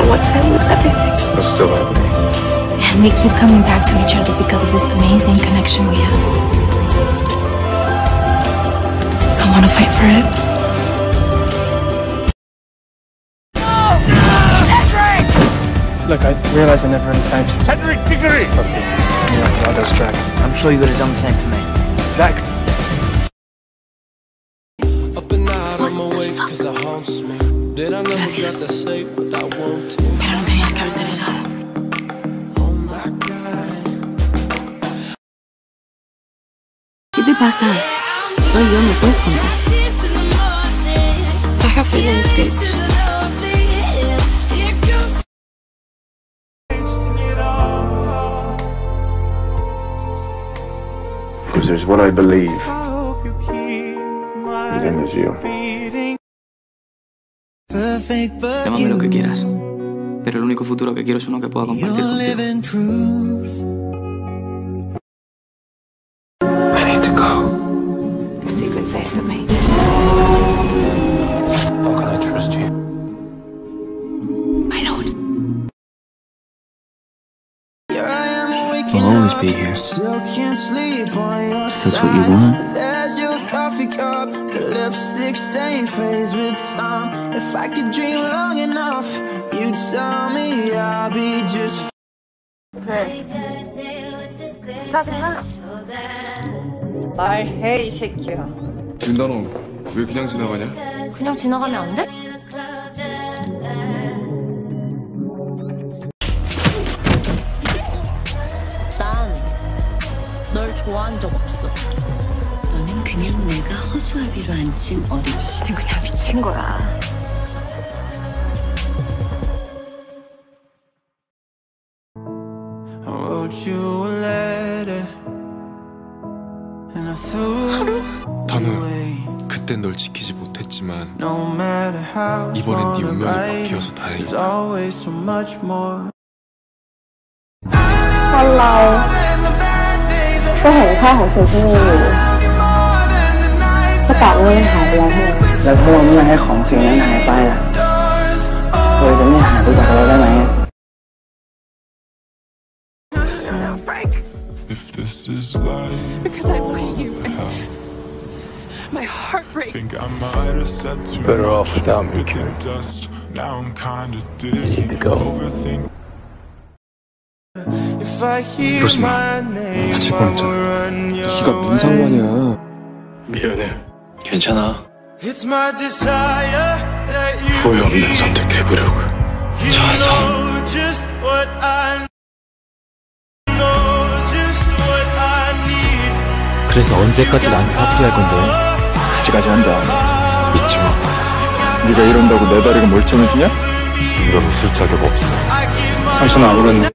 what if I lose everything? You'll still have me. And we keep coming back to each other because of this amazing connection we have. I want to fight for it. Look, I realize I never really thanked you. Cedric Diggory! Like Rocco's Dragon. I'm sure you would have done the same for me. Exactly. Up and out, I'm awake 'cause it haunts me. Did I never get to say what I want to? Pero no tenías que haber regresado. Oh my God. ¿Qué te pasa? Soy yo, me puedes contar. I have feelings, bitch. Because there's what I believe, and then there's you. Llámame lo que quieras, pero el único futuro que quiero es uno que pueda compartir contigo. I need to go. Your secret's safe with me. How can I trust you? My lord. I'll always be here. If that's what you want. There's your coffee cup, the lipstick stain fades with time. If I could dream long enough, you'd tell me I'll be just. 그래. 짜증나? 말해 이 새끼야. 윤단호, 왜 그냥 지나가냐? 그냥 지나가면 안 돼? 난 널 좋아한 적 없어. 너는 그냥 내가 허수아비로 앉힌 어린아저씨는 그냥 미친 거야. I wrote you a letter and I threw it away. 그땐 널 지키지 못했지만 No matter how 이번엔 네 운명이 right, 바뀌어서 there's 다행이다. always so much more. ก็เห็นค่าของสิ่งที่มีอยู่ก็ตอบว่ามันหายไปแล้วใช่ไหมแล้วพวกมึงอยากให้ของสิ่งนั้นหายไปล่ะโดยจะไม่หายไปจากเราได้ไหม If this is life, Because I look at you and my heart breaks. think I might have said too Better much. off without me, Bit the Karen. dust. Now I'm kinda You dizzy. need to go. Overthink. If I hear 그러지 마. my name, 다칠 I 뻔했잖아. will run your 네가 뭔 상관이야. 미안해. 괜찮아. It's my desire that you 후회 없는 선택해보려고. 자서. know just what I know, just what I need. 그래서 언제까지 나한테 화풀이할 건데? 가지가지 한다. 잊지 마. 네가 이런다고 내 다리가 멀쩡해지냐? 이건 웃을 자격 없어. 상처는 안 오렸네.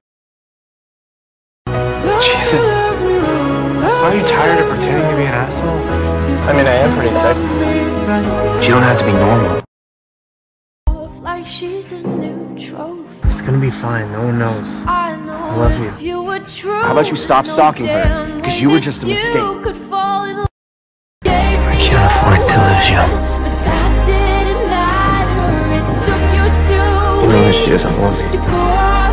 Jesus. Are you tired of pretending to be an asshole? I mean, I am pretty sexy. But you don't have to be normal. Like she's a new trophy. It's gonna be fine. No one knows. I know I love you. if you were true. How about you stop stalking her? Because you were just a mistake. I can't afford to lose you. That didn't matter. It took you to You know that she doesn't want me. to go on.